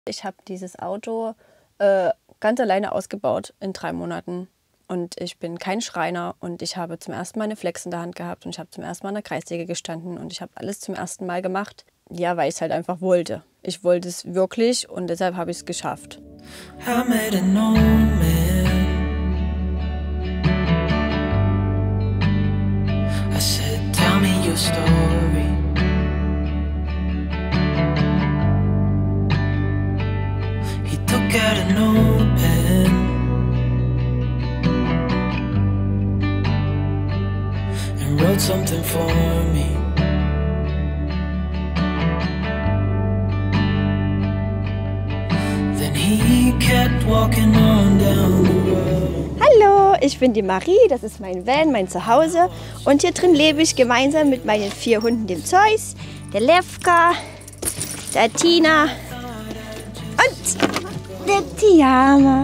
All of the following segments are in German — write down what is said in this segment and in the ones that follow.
Ich habe dieses Auto ganz alleine ausgebaut in 3 Monaten. Und ich bin kein Schreiner und ich habe zum ersten Mal eine Flex in der Hand gehabt und ich habe zum ersten Mal an der Kreissäge gestanden und ich habe alles zum ersten Mal gemacht. Ja, weil ich es halt einfach wollte. Ich wollte es wirklich und deshalb habe ich es geschafft. I made a no man. I said, tell me your story. He took out a notepad and wrote something for me. Then he kept walking on down the road. Hallo, ich bin die Marie, das ist mein Van, mein Zuhause. Und hier drin lebe ich gemeinsam mit meinen 4 Hunden, dem Zeus, der Levka, der Tina und der Tiama.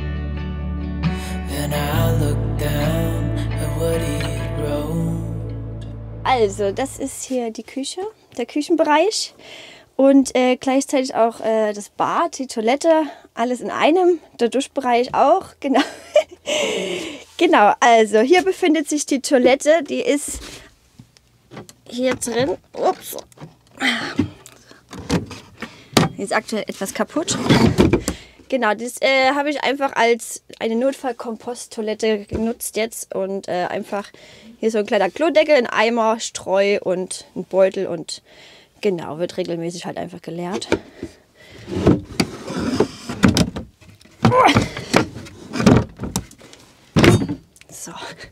Also, das ist hier die Küche, der Küchenbereich. Und gleichzeitig auch das Bad, die Toilette, alles in einem. Der Duschbereich auch, genau. Genau, also hier befindet sich die Toilette. Die ist hier drin. Ups. Die ist aktuell etwas kaputt. Genau, das habe ich einfach als eine Notfall-Kompost-Toilette genutzt jetzt. Und einfach hier so ein kleiner Klodeckel, ein Eimer, Streu und ein Beutel und genau, wird regelmäßig halt einfach geleert. So.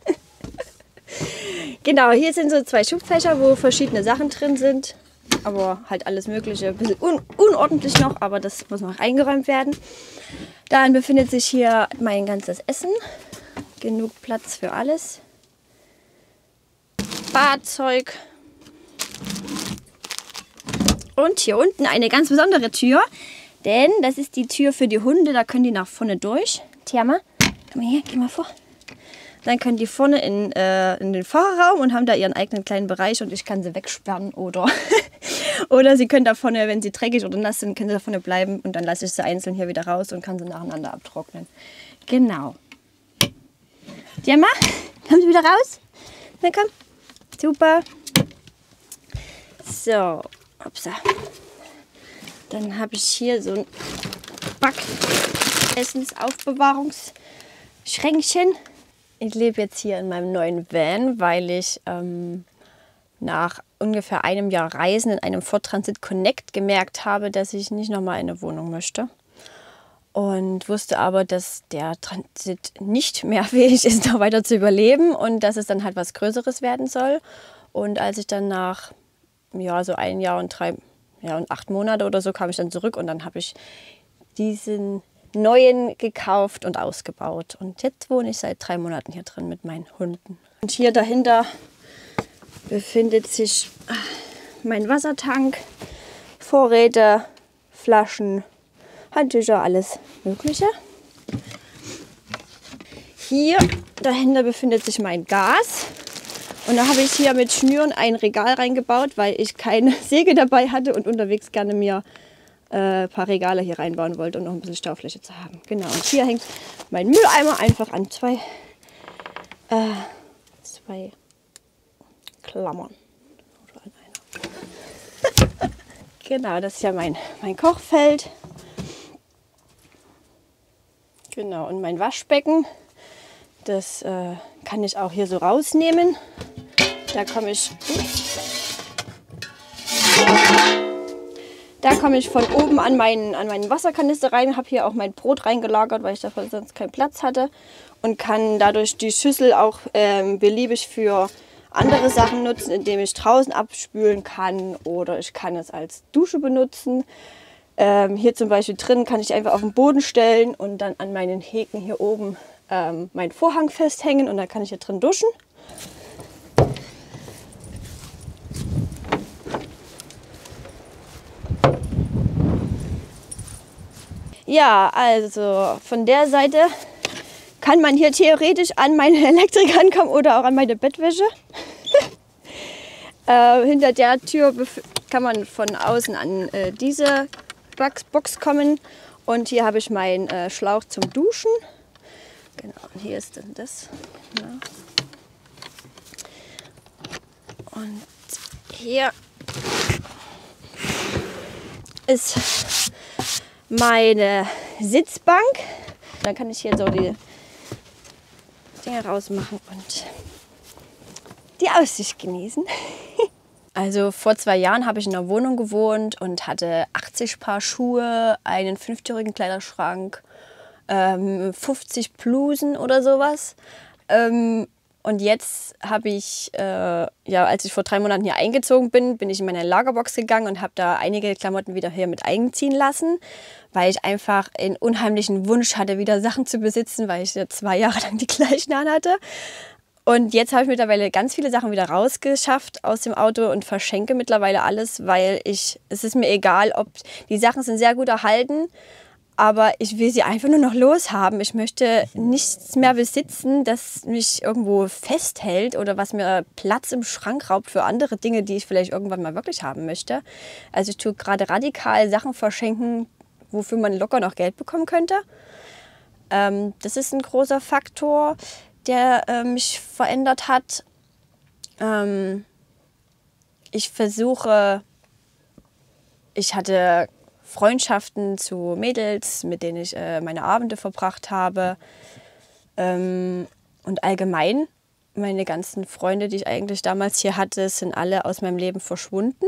Genau, hier sind so 2 Schubfächer, wo verschiedene Sachen drin sind. Aber halt alles Mögliche. Ein bisschen unordentlich noch, aber das muss noch eingeräumt werden. Dann befindet sich hier mein ganzes Essen. Genug Platz für alles. Badzeug. Und hier unten eine ganz besondere Tür, denn das ist die Tür für die Hunde, da können die nach vorne durch. Tiama, komm mal her, geh mal vor. Dann können die vorne in den Fahrerraum und haben da ihren eigenen kleinen Bereich und ich kann sie wegsperren oder, oder sie können da vorne, wenn sie dreckig oder nass sind, können sie da vorne bleiben und dann lasse ich sie einzeln hier wieder raus und kann sie nacheinander abtrocknen. Genau. Tiama, kommen Sie wieder raus? Na komm, super. So. Upsa. Dann habe ich hier so ein Essенsaufbewahrungsschränkchen. Ich lebe jetzt hier in meinem neuen Van, weil ich nach ungefähr einem Jahr Reisen in einem Ford Transit Connect gemerkt habe, dass ich nicht nochmal eine Wohnung möchte. Und wusste aber, dass der Transit nicht mehr fähig ist, noch weiter zu überleben und dass es dann halt was Größeres werden soll. Und als ich dann nach so 1 Jahr und 8 Monate oder so kam ich dann zurück und dann habe ich diesen neuen gekauft und ausgebaut. Und jetzt wohne ich seit 3 Monaten hier drin mit meinen Hunden. Und hier dahinter befindet sich mein Wassertank, Vorräte, Flaschen, Handtücher, alles Mögliche. Hier dahinter befindet sich mein Gas. Und da habe ich hier mit Schnüren ein Regal reingebaut, weil ich keine Säge dabei hatte und unterwegs gerne mir ein paar Regale hier reinbauen wollte, um noch ein bisschen Staufläche zu haben. Genau, und hier hängt mein Mülleimer einfach an zwei Klammern. Oder an einer. Genau, das ist ja mein Kochfeld. Genau, und mein Waschbecken. Das kann ich auch hier so rausnehmen. Da komme ich von oben an meinen Wasserkanister rein, habe hier auch mein Brot reingelagert, weil ich dafür sonst keinen Platz hatte und kann dadurch die Schüssel auch beliebig für andere Sachen nutzen, indem ich draußen abspülen kann oder ich kann es als Dusche benutzen. Hier zum Beispiel drin kann ich einfach auf den Boden stellen und dann an meinen Häken hier oben meinen Vorhang festhängen und dann kann ich hier drin duschen. Ja, also von der Seite kann man hier theoretisch an meine Elektrik rankommen oder auch an meine Bettwäsche. Hinter der Tür kann man von außen an diese Box kommen. Und hier habe ich meinen Schlauch zum Duschen. Genau, und hier ist dann das. Ja. Und hier ist meine Sitzbank. Dann kann ich hier so die Dinge rausmachen und die Aussicht genießen. Also vor 2 Jahren habe ich in einer Wohnung gewohnt und hatte 80 Paar Schuhe, einen 5-türigen Kleiderschrank, 50 Blusen oder sowas. Und jetzt habe ich, als ich vor 3 Monaten hier eingezogen bin, bin ich in meine Lagerbox gegangen und habe da einige Klamotten wieder hier mit einziehen lassen, weil ich einfach einen unheimlichen Wunsch hatte, wieder Sachen zu besitzen, weil ich ja 2 Jahre lang die gleichen anhatte. Und jetzt habe ich mittlerweile ganz viele Sachen wieder rausgeschafft aus dem Auto und verschenke mittlerweile alles, weil es ist mir egal, ob die Sachen sind sehr gut erhalten, aber ich will sie einfach nur noch loshaben. Ich möchte nichts mehr besitzen, das mich irgendwo festhält oder was mir Platz im Schrank raubt für andere Dinge, die ich vielleicht irgendwann mal wirklich haben möchte. Also ich tue gerade radikal Sachen verschenken, wofür man locker noch Geld bekommen könnte. Das ist ein großer Faktor, der mich verändert hat. Ich hatte Freundschaften zu Mädels, mit denen ich meine Abende verbracht habe. Und allgemein, meine ganzen Freunde, die ich eigentlich damals hier hatte, sind alle aus meinem Leben verschwunden.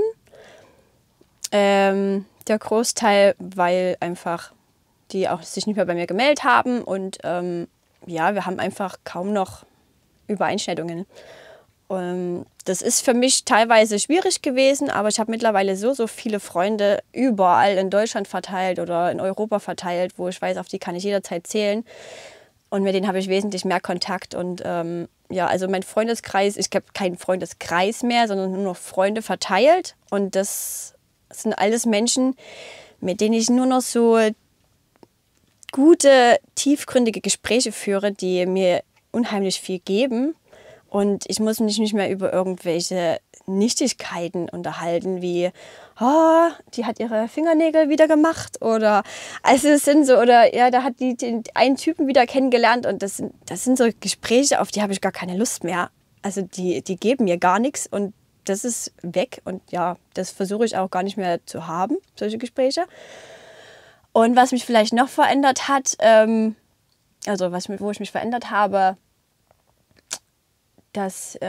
Der Großteil, weil einfach die auch sich nicht mehr bei mir gemeldet haben. Und wir haben einfach kaum noch Übereinschneidungen. Das ist für mich teilweise schwierig gewesen, aber ich habe mittlerweile so viele Freunde überall in Deutschland verteilt oder in Europa verteilt, wo ich weiß, auf die kann ich jederzeit zählen. Und mit denen habe ich wesentlich mehr Kontakt. Und also mein Freundeskreis, ich habe keinen Freundeskreis mehr, sondern nur noch Freunde verteilt. Und das sind alles Menschen, mit denen ich nur noch so gute, tiefgründige Gespräche führe, die mir unheimlich viel geben. Und ich muss mich nicht mehr über irgendwelche Nichtigkeiten unterhalten, wie, oh, die hat ihre Fingernägel wieder gemacht. Oder, also es sind so, oder ja, da hat die den einen Typen wieder kennengelernt. Und das sind so Gespräche, auf die habe ich gar keine Lust mehr. Also die geben mir gar nichts und das ist weg. Und ja, das versuche ich auch gar nicht mehr zu haben, solche Gespräche. Und was mich vielleicht noch verändert hat, wo ich mich verändert habe, dass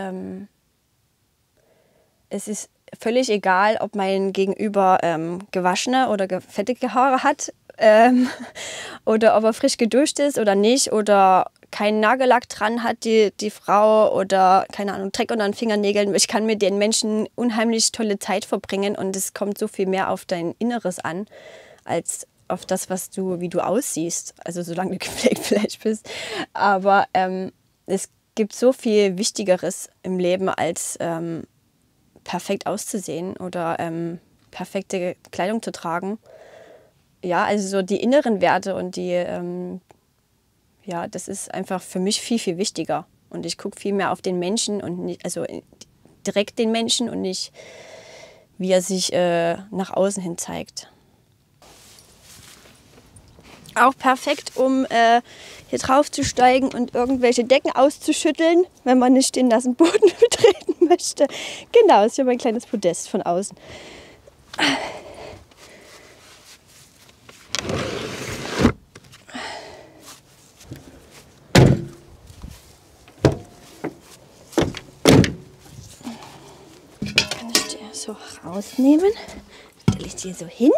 es ist völlig egal, ob mein Gegenüber gewaschene oder fettige Haare hat oder ob er frisch geduscht ist oder nicht oder keinen Nagellack dran hat, die Frau, oder keine Ahnung, Dreck unter den Fingernägeln. Ich kann mit den Menschen unheimlich tolle Zeit verbringen und es kommt so viel mehr auf dein Inneres an, als auf das, wie du aussiehst. Also solange du gepflegt vielleicht bist. Aber es gibt so viel Wichtigeres im Leben, als perfekt auszusehen oder perfekte Kleidung zu tragen. Ja, also so die inneren Werte und das ist einfach für mich viel wichtiger. Und ich gucke viel mehr auf den Menschen und nicht, also direkt den Menschen und nicht, wie er sich nach außen hin zeigt. Auch perfekt, um hier drauf zu steigen und irgendwelche Decken auszuschütteln, wenn man nicht den nassen Boden betreten möchte. Genau, das ist ja mein kleines Podest von außen. Kann ich die so rausnehmen? Stelle ich die so hin.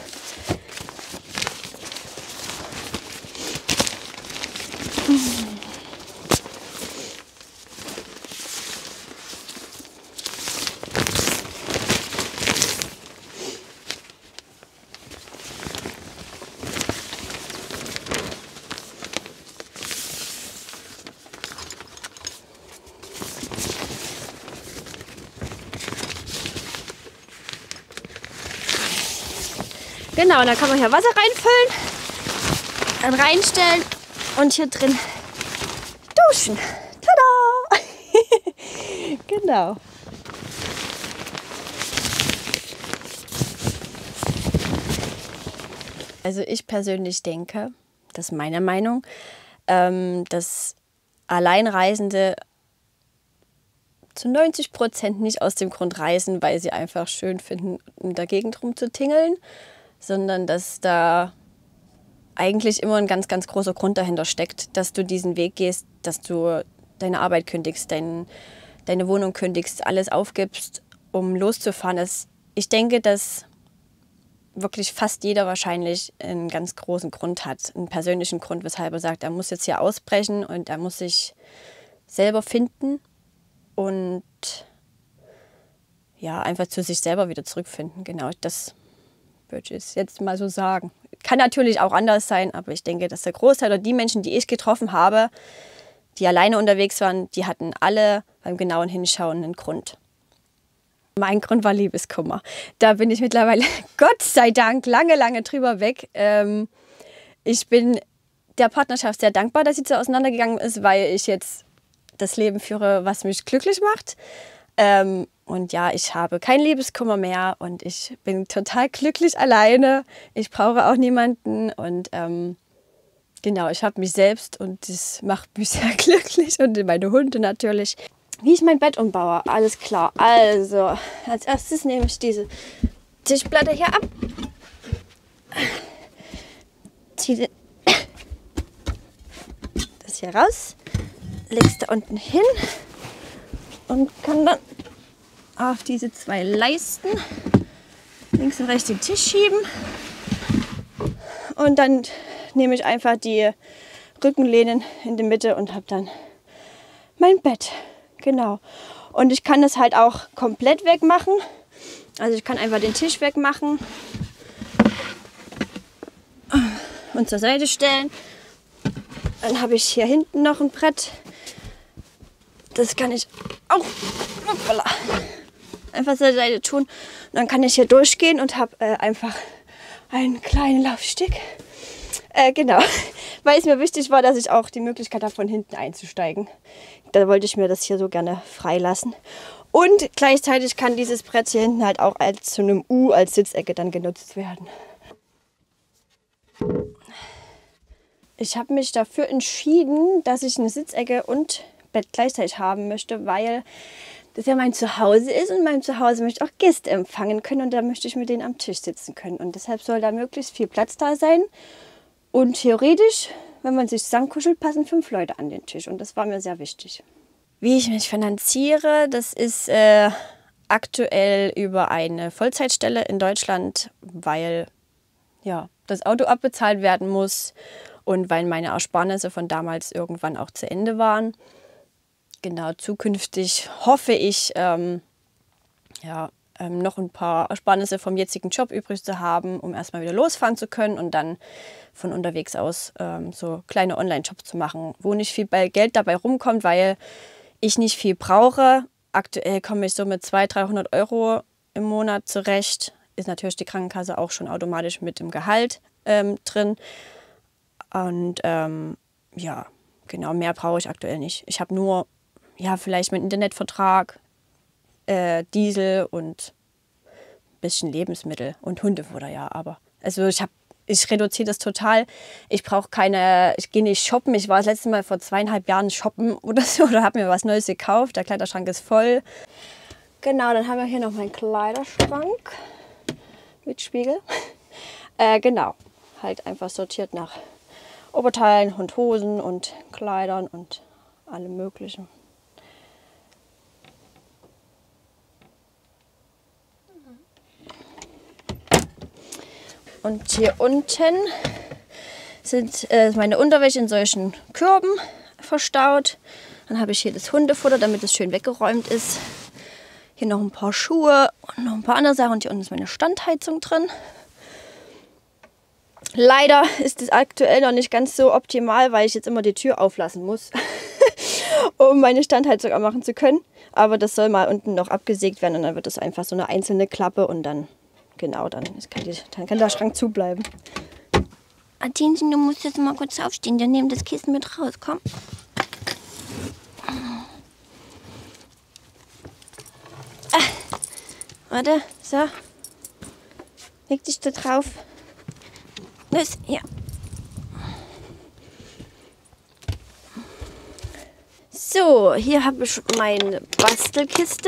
Genau, und dann kann man hier Wasser reinfüllen, dann reinstellen und hier drin duschen. Tada! Genau. Also ich persönlich denke, das ist meine Meinung, dass Alleinreisende zu 90% nicht aus dem Grund reisen, weil sie einfach schön finden, in der Gegend rumzutingeln, sondern dass da eigentlich immer ein ganz, ganz großer Grund dahinter steckt, dass du diesen Weg gehst, dass du deine Arbeit kündigst, deine Wohnung kündigst, alles aufgibst, um loszufahren. Ich denke, dass wirklich fast jeder wahrscheinlich einen ganz großen Grund hat, einen persönlichen Grund, weshalb er sagt, er muss jetzt hier ausbrechen und er muss sich selber finden und ja, einfach zu sich selber wieder zurückfinden. Genau, das würde ich jetzt mal so sagen. Kann natürlich auch anders sein, aber ich denke, dass der Großteil oder die Menschen, die ich getroffen habe, die alleine unterwegs waren, die hatten alle beim genauen Hinschauen einen Grund. Mein Grund war Liebeskummer. Da bin ich mittlerweile, Gott sei Dank, lange, lange drüber weg. Ich bin der Partnerschaft sehr dankbar, dass sie so auseinandergegangen ist, weil ich jetzt das Leben führe, was mich glücklich macht. Und ja, ich habe keinen Liebeskummer mehr und ich bin total glücklich alleine. Ich brauche auch niemanden und genau, ich habe mich selbst und das macht mich sehr glücklich und meine Hunde natürlich. Wie ich mein Bett umbaue, alles klar. Also, als erstes nehme ich diese Tischplatte hier ab. Ziehe das hier raus, leg's da unten hin und kann dann auf diese zwei Leisten links und rechts den Tisch schieben. Und dann nehme ich einfach die Rückenlehnen in die Mitte und habe dann mein Bett. Genau. Und ich kann das halt auch komplett wegmachen. Also ich kann einfach den Tisch wegmachen und zur Seite stellen. Dann habe ich hier hinten noch ein Brett. Das kann ich auch einfach zur Seite tun. Und dann kann ich hier durchgehen und habe einfach einen kleinen Laufsteg. Genau, weil es mir wichtig war, dass ich auch die Möglichkeit habe, von hinten einzusteigen. Da wollte ich mir das hier so gerne freilassen. Und gleichzeitig kann dieses Brett hier hinten halt auch als zu einem U als Sitzecke dann genutzt werden. Ich habe mich dafür entschieden, dass ich eine Sitzecke und Bett gleichzeitig haben möchte, weil das ja mein Zuhause ist und mein Zuhause möchte auch Gäste empfangen können und da möchte ich mit denen am Tisch sitzen können. Und deshalb soll da möglichst viel Platz da sein. Und theoretisch, wenn man sich zusammenkuschelt, passen 5 Leute an den Tisch. Und das war mir sehr wichtig. Wie ich mich finanziere, das ist aktuell über eine Vollzeitstelle in Deutschland, weil ja, das Auto abbezahlt werden muss und weil meine Ersparnisse von damals irgendwann auch zu Ende waren. Genau, zukünftig hoffe ich, noch ein paar Ersparnisse vom jetzigen Job übrig zu haben, um erstmal wieder losfahren zu können und dann von unterwegs aus so kleine Online-Jobs zu machen, wo nicht viel Geld dabei rumkommt, weil ich nicht viel brauche. Aktuell komme ich so mit 200-300 Euro im Monat zurecht. Ist natürlich die Krankenkasse auch schon automatisch mit im Gehalt drin. Und ja, genau, mehr brauche ich aktuell nicht. Ich habe nur, ja, vielleicht meinen Internetvertrag, Diesel und ein bisschen Lebensmittel und Hundefutter, ja. Aber also ich reduziere das total. Ich gehe nicht shoppen. Ich war das letzte Mal vor 2,5 Jahren shoppen oder so oder habe mir was Neues gekauft. Der Kleiderschrank ist voll. Genau, dann haben wir hier noch meinen Kleiderschrank mit Spiegel. Genau, halt einfach sortiert nach Oberteilen und Hosen und Kleidern und allem Möglichen. Und hier unten sind meine Unterwäsche in solchen Körben verstaut. Dann habe ich hier das Hundefutter, damit es schön weggeräumt ist. Hier noch ein paar Schuhe und noch ein paar andere Sachen. Und hier unten ist meine Standheizung drin. Leider ist es aktuell noch nicht ganz so optimal, weil ich jetzt immer die Tür auflassen muss, um meine Standheizung anmachen zu können. Aber das soll mal unten noch abgesägt werden und dann wird das einfach so eine einzelne Klappe und dann, genau, dann kann der Schrank zubleiben. Adinchen, du musst jetzt mal kurz aufstehen, dann nehmen das Kissen mit raus, komm. Warte, so. Leg dich da drauf. Los, hier. So, hier habe ich meine Bastelkiste,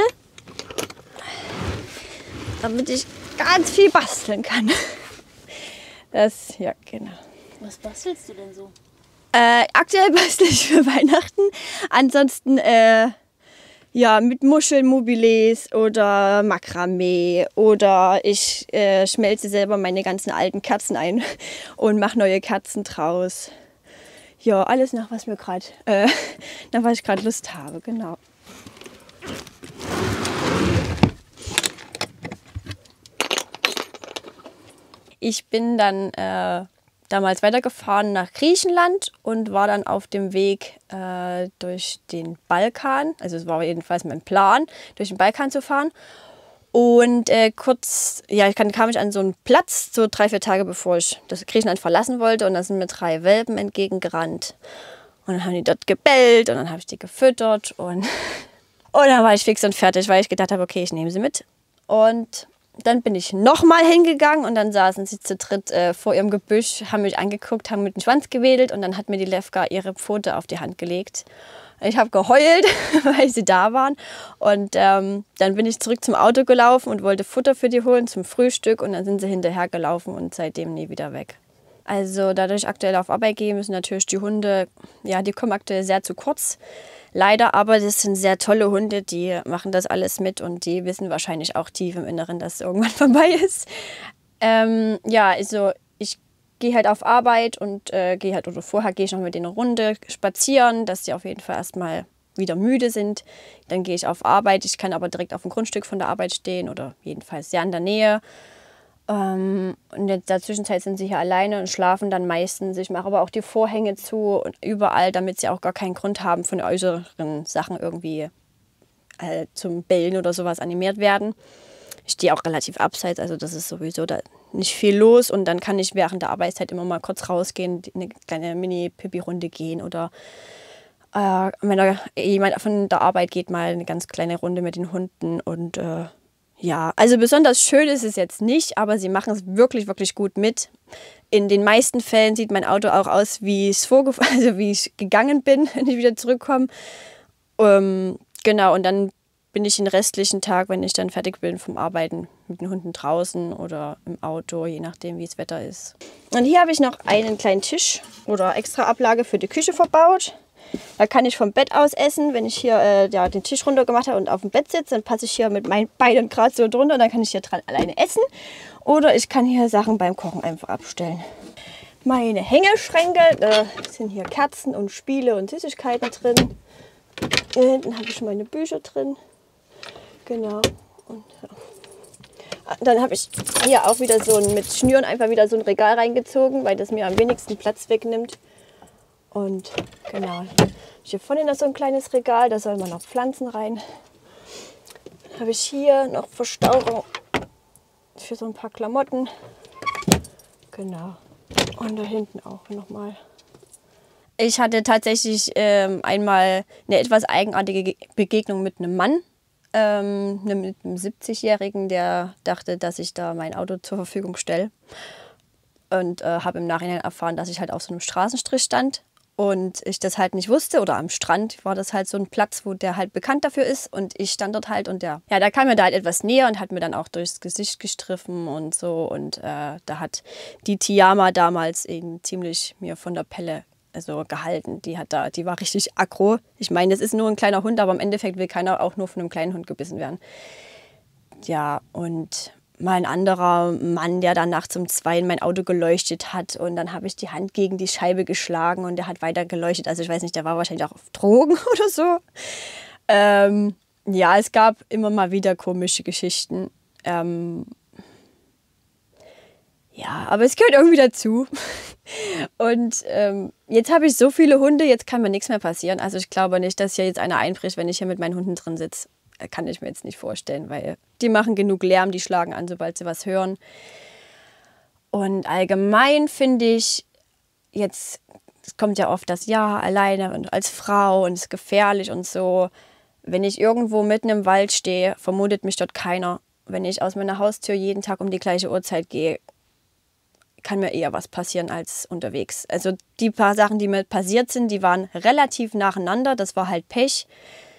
damit ich ganz viel basteln kann. Das, ja, genau. Was bastelst du denn so? Aktuell bastel ich für Weihnachten. Ansonsten ja, mit Muschelmobiles oder Makramee oder ich schmelze selber meine ganzen alten Kerzen ein und mache neue Kerzen draus. Ja, alles nach was ich gerade Lust habe, genau. Ich bin dann damals weitergefahren nach Griechenland und war dann auf dem Weg durch den Balkan. Also es war jedenfalls mein Plan, durch den Balkan zu fahren. Und kam ich an so einen Platz, so 3-4 Tage bevor ich das Griechenland verlassen wollte. Und da sind mir 3 Welpen entgegengerannt. Und dann haben die dort gebellt und dann habe ich die gefüttert. Und dann war ich fix und fertig, weil ich gedacht habe, okay, ich nehme sie mit. Und dann bin ich nochmal hingegangen und dann saßen sie zu dritt vor ihrem Gebüsch, haben mich angeguckt, haben mit dem Schwanz gewedelt und dann hat mir die Levka ihre Pfote auf die Hand gelegt. Ich habe geheult, weil sie da waren und dann bin ich zurück zum Auto gelaufen und wollte Futter für die holen zum Frühstück und dann sind sie hinterher gelaufen und seitdem nie wieder weg. Also dadurch ich aktuell auf Arbeit gehe, müssen natürlich die Hunde, ja, die kommen aktuell sehr zu kurz. Leider, aber das sind sehr tolle Hunde, die machen das alles mit und die wissen wahrscheinlich auch tief im Inneren, dass es irgendwann vorbei ist. Ja, also ich gehe halt auf Arbeit und vorher gehe ich noch mit denen eine Runde spazieren, dass sie auf jeden Fall erstmal wieder müde sind. Dann gehe ich auf Arbeit, ich kann aber direkt auf dem Grundstück von der Arbeit stehen oder jedenfalls sehr in der Nähe. Und in der Zwischenzeit sind sie hier alleine und schlafen dann meistens. Ich mache aber auch die Vorhänge zu und überall, damit sie auch gar keinen Grund haben, von äußeren Sachen irgendwie zum Bellen oder sowas animiert werden. Ich stehe auch relativ abseits, also das ist sowieso da nicht viel los. Und dann kann ich während der Arbeitszeit immer mal kurz rausgehen, eine kleine Mini-Pipi-Runde gehen oder wenn jemand von der Arbeit geht, mal eine ganz kleine Runde mit den Hunden und ja, also besonders schön ist es jetzt nicht, aber sie machen es wirklich, wirklich gut mit. In den meisten Fällen sieht mein Auto auch aus, wie wie ich gegangen bin, wenn ich wieder zurückkomme. Genau, und dann bin ich den restlichen Tag, wenn ich dann fertig bin vom Arbeiten, mit den Hunden draußen oder im Auto, je nachdem, wie das Wetter ist. Und hier habe ich noch einen kleinen Tisch oder extra Ablage für die Küche verbaut. Da kann ich vom Bett aus essen. Wenn ich hier den Tisch runter gemacht habe und auf dem Bett sitze, dann passe ich hier mit meinen Beinen gerade so drunter und dann kann ich hier dran alleine essen. Oder ich kann hier Sachen beim Kochen einfach abstellen. Meine Hängeschränke, da sind hier Kerzen und Spiele und Süßigkeiten drin. Hier hinten habe ich meine Bücher drin. Genau. Und, ja. Dann habe ich hier auch wieder mit Schnüren einfach wieder so ein Regal reingezogen, weil das mir am wenigsten Platz wegnimmt. Und genau, hier vorne noch so ein kleines Regal, da soll man noch Pflanzen rein. Dann habe ich hier noch Verstaurung für so ein paar Klamotten. Genau. Und da hinten auch nochmal. Ich hatte tatsächlich einmal eine etwas eigenartige Begegnung mit einem Mann, mit einem 70-Jährigen, der dachte, dass ich da mein Auto zur Verfügung stelle. Und habe im Nachhinein erfahren, dass ich halt auf so einem Straßenstrich stand. Und ich das halt nicht wusste, oder am Strand war das halt so ein Platz, wo der halt bekannt dafür ist. Und ich stand dort halt und da kam mir da halt etwas näher und hat mir dann auch durchs Gesicht gestriffen und so. Und da hat die Tiama damals eben ziemlich mir von der Pelle gehalten. Die war richtig aggro. Ich meine, das ist nur ein kleiner Hund, aber im Endeffekt will keiner auch nur von einem kleinen Hund gebissen werden. Ja, und mal ein anderer Mann, der dann nachts um 2 in mein Auto geleuchtet hat und dann habe ich die Hand gegen die Scheibe geschlagen und der hat weiter geleuchtet. Also ich weiß nicht, der war wahrscheinlich auch auf Drogen oder so. Ja, es gab immer mal wieder komische Geschichten. Ja, aber es gehört irgendwie dazu. Und jetzt habe ich so viele Hunde, jetzt kann mir nichts mehr passieren. Also ich glaube nicht, dass hier jetzt einer einbricht, wenn ich hier mit meinen Hunden drin sitze. Kann ich mir jetzt nicht vorstellen, weil die machen genug Lärm, die schlagen an, sobald sie was hören. Und allgemein finde ich jetzt, es kommt ja oft das Ja, alleine und als Frau und es ist gefährlich und so. Wenn ich irgendwo mitten im Wald stehe, vermutet mich dort keiner. Wenn ich aus meiner Haustür jeden Tag um die gleiche Uhrzeit gehe, kann mir eher was passieren als unterwegs. Also die paar Sachen, die mir passiert sind, die waren relativ nacheinander. Das war halt Pech.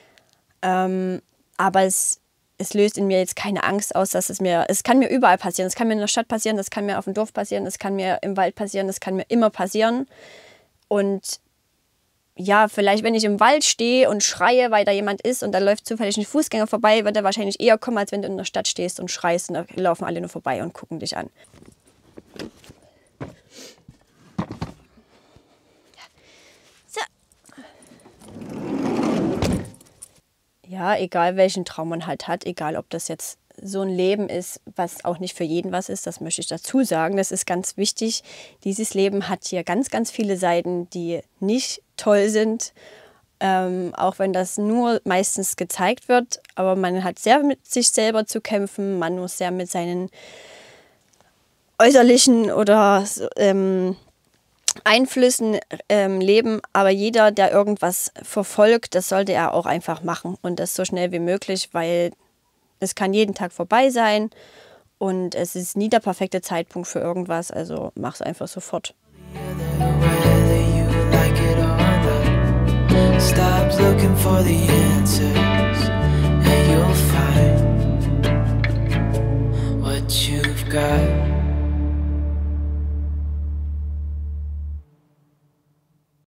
Aber es löst in mir jetzt keine Angst aus, dass es kann mir überall passieren. Es kann mir in der Stadt passieren, das kann mir auf dem Dorf passieren, das kann mir im Wald passieren, das kann mir immer passieren. Und ja, vielleicht, wenn ich im Wald stehe und schreie, weil da jemand ist und da läuft zufällig ein Fußgänger vorbei, wird er wahrscheinlich eher kommen, als wenn du in der Stadt stehst und schreist und da laufen alle nur vorbei und gucken dich an. So. Ja, egal welchen Traum man halt hat, egal ob das jetzt so ein Leben ist, was auch nicht für jeden was ist, das möchte ich dazu sagen. Das ist ganz wichtig. Dieses Leben hat hier ganz, ganz viele Seiten, die nicht toll sind, auch wenn das nur meistens gezeigt wird. Aber man hat sehr mit sich selber zu kämpfen, man muss sehr mit seinen äußerlichen oder Einflüssen leben. Aber jeder, der irgendwas verfolgt, das sollte er auch einfach machen und das so schnell wie möglich, weil es kann jeden Tag vorbei sein und es ist nie der perfekte Zeitpunkt für irgendwas, also mach es einfach sofort.